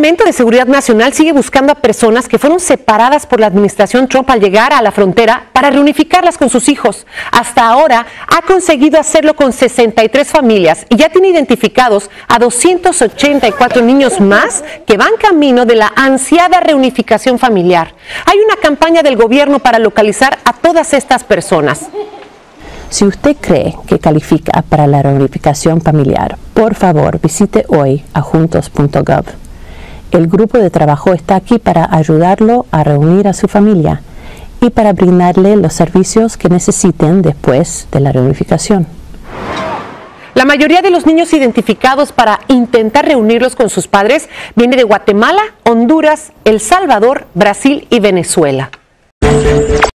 Departamento de Seguridad Nacional sigue buscando a personas que fueron separadas por la administración Trump al llegar a la frontera para reunificarlas con sus hijos. Hasta ahora ha conseguido hacerlo con 63 familias y ya tiene identificados a 284 niños más que van camino de la ansiada reunificación familiar. Hay una campaña del gobierno para localizar a todas estas personas. Si usted cree que califica para la reunificación familiar, por favor visite hoy a juntos.gov. El grupo de trabajo está aquí para ayudarlo a reunir a su familia y para brindarle los servicios que necesiten después de la reunificación. La mayoría de los niños identificados para intentar reunirlos con sus padres viene de Guatemala, Honduras, El Salvador, Brasil y Venezuela.